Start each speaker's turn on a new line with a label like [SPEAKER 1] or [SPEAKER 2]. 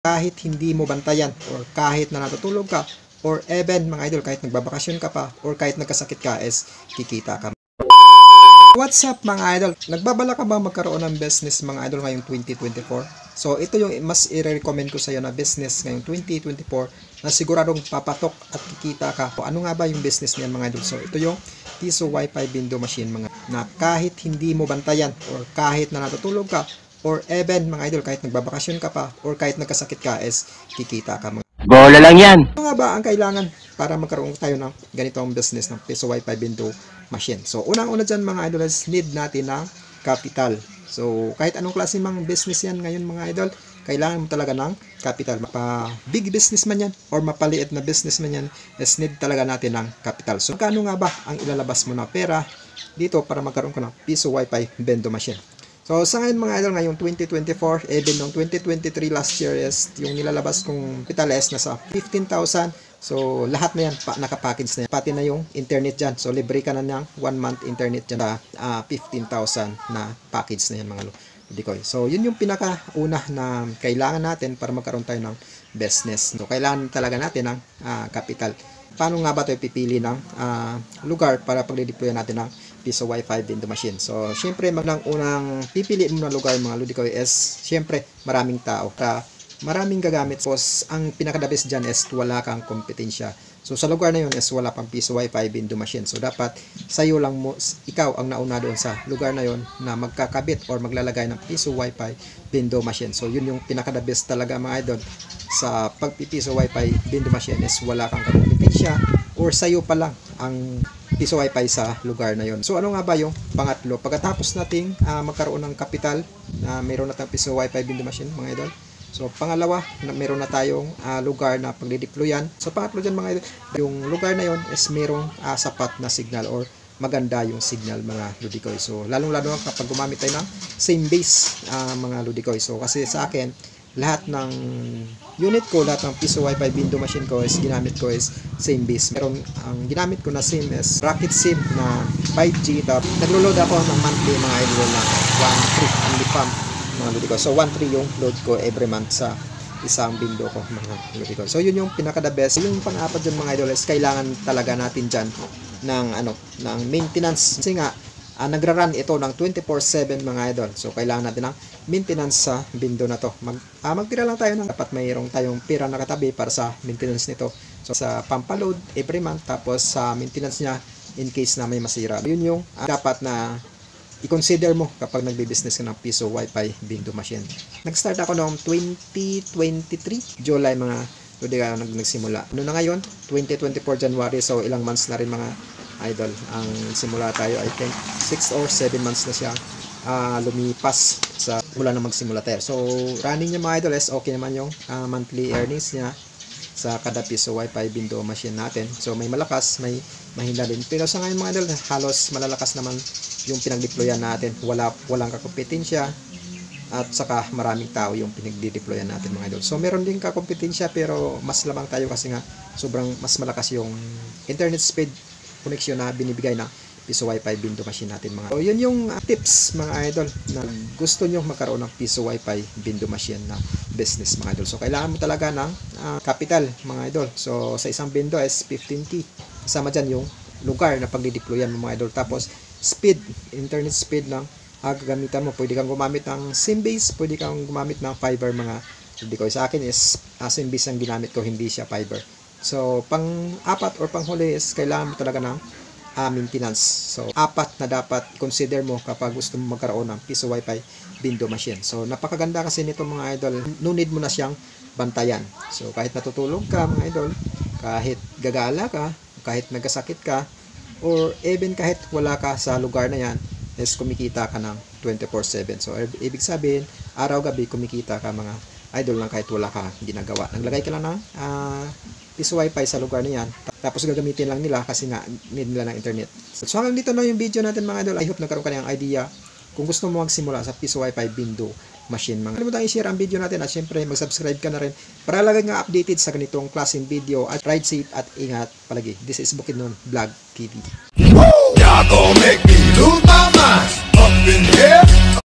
[SPEAKER 1] kahit hindi mo bantayan or kahit na natutulog ka or even mga idol kahit nagbabakasyon ka pa or kahit nagkasakit ka is kikita ka. What's up mga idol? Nagbabala ka ba magkaroon ng business mga idol ngayong 2024? So ito yung mas i-recommend ko sa iyo na business ngayong 2024 na siguradong papatok at kikita ka. O ano nga ba yung business niyan mga idol? So ito yung Piso Wi-Fi window machine mga na kahit hindi mo bantayan or kahit na natutulog ka or even mga idol kahit nagbabakasyon ka pa or kahit nagkasakit ka is kikita ka mga.
[SPEAKER 2] Bola lang yan.
[SPEAKER 1] Ano nga ba ang kailangan para magkaroon tayo ng ganitong business ng Piso Wi-Fi window machine? So unang-una dyan mga idol is need natin ng capital. So kahit anong klase mga business yan ngayon mga idol, kailangan mo talaga ng capital. Mapa big business man yan or mapaliit na business man yan, is need talaga natin ng capital. So kano nga ba ang ilalabas mo na pera dito para magkaroon ka ng Piso Wi-Fi window machine? So sa ngayon mga idol, ngayong 2024, even noong 2023 last year is yung nilalabas kong capital is nasa 15,000. So lahat na yan nakapackage na yan. Pati na yung internet dyan. So libre ka na ng 1 month internet dyan sa 15,000 na package na yan mga Ludikoy. So yun yung pinakauna na kailangan natin para magkaroon tayo ng business. So kailangan talaga natin ng capital. Paano nga ba tayo pipili ng lugar para pag-deploy natin ng Piso Wi-Fi window machine? So syempre unang pipiliin mo na lugar mga Ludikoy is syempre maraming tao. Maraming gagamit. So, ang pinaka-the best dyan is wala kang kompetensya. So, sa lugar na yun is wala pang Piso Wi-Fi window machine. So, dapat sa'yo lang ikaw ang nauna doon sa lugar na yun na magkakabit or maglalagay ng Piso Wi-Fi window machine. So, yun yung pinaka-the best talaga mga idol sa pagpipiso Wi-Fi window machine is wala kang kompetensya or sa'yo pa lang ang Piso Wi-Fi sa lugar na yun. So, ano nga ba yung pangatlo? Pagkatapos nating magkaroon ng kapital na mayroon natin Piso Wi-Fi window machine mga idol. So, pangalawa, meron na tayong lugar na pagdideployan. So, pangatlo dyan mga idol, yung lugar na yon is merong sapat na signal or maganda yung signal mga Ludikoy. So, lalong-lalo kapag gumamit tayo ng same base mga Ludikoy. So, kasi sa akin, lahat ng unit ko, lahat ng Piso Wi-Fi window machine ko is ginamit ko is same base. Meron, ang ginamit ko na SIM is Rocket SIM na 5G. Naglo-load ako ng monthly mga idol na 1 only pump mga Ludikoy. So 1.3 yung load ko every month sa isang window ko mga Ludikoy. So yun yung pinaka the best. Yung pang-apat dyan mga idol is kailangan talaga natin dyan ng ng maintenance. Kasi nga nagra-run ito ng 24/7 mga idol. So kailangan natin ng maintenance sa window na to. Magtira lang tayo ng dapat mayroong tayong pera na katabi para sa maintenance nito. So sa pampaload every month, tapos sa maintenance niya in case na may masira. Yun yung dapat na i-consider mo kapag nagbe-business ka ng Piso Wi-Fi window machine. Nag-start ako noong 2023 July mga Ludikoy nagsimula. Ano na ngayon? 2024 January. So ilang months na rin mga idol ang simula tayo. I think 6 or 7 months na siya lumipas sa mula na magsimula tayo. So running niya mga idol is okay naman yung monthly earnings niya sa kada Piso Wi-Fi window machine natin. So may malakas, may mahina din. Pero sa ngayon mga idol, halos malalakas naman yung pinag-deployan natin. Walang kakompetensya at saka maraming tao yung pinag-deployan natin mga idol. So meron din kakompetensya pero mas lamang tayo kasi nga sobrang mas malakas yung internet speed connection na binibigay ng Piso Wi-Fi window machine natin mga. So yun yung tips mga idol na gusto nyo magkaroon ng Piso Wi-Fi window machine na business mga idol. So kailangan mo talaga ng capital mga idol. So sa isang window is 15K. Kasama dyan yung lugar na pagdideployan mo mga idol. Tapos speed, internet speed lang gagamitan mo. Pwede kang gumamit ng SIM base, pwede kang gumamit ng fiber mga Ludikoy. Sa akin is SIM base ang ginamit ko, hindi siya fiber. So pang-apat or pang-huli is kailangan mo talaga ng maintenance. So apat na dapat consider mo kapag gusto mo magkaroon ng Piso Wi-Fi window machine. So napakaganda kasi nito mga idol. No need mo na siyang bantayan. So kahit natutulog ka mga idol, kahit gagala ka, kahit nagkasakit ka, or even kahit wala ka sa lugar na yan, is kumikita ka ng 24/7. So ibig sabihin, araw-gabi kumikita ka mga idol lang kahit wala ka ginagawa. Naglagay ka lang ng Piso Wi-Fi sa lugar na yan, tapos gagamitin lang nila kasi nga need nila ng internet. So hanggang dito na yung video natin mga idol. I hope nagkaroon ka ng idea kung gusto mo magsimula sa Piso Wi-Fi window machine mga. Kalimutan i-share ang video natin at syempre mag-subscribe ka na rin para lagi nga updated sa ganitong klaseng video. At ride safe at ingat palagi. This is Bukidnon Vlog TV.
[SPEAKER 3] Y'all gon' make me lose my mind up in here.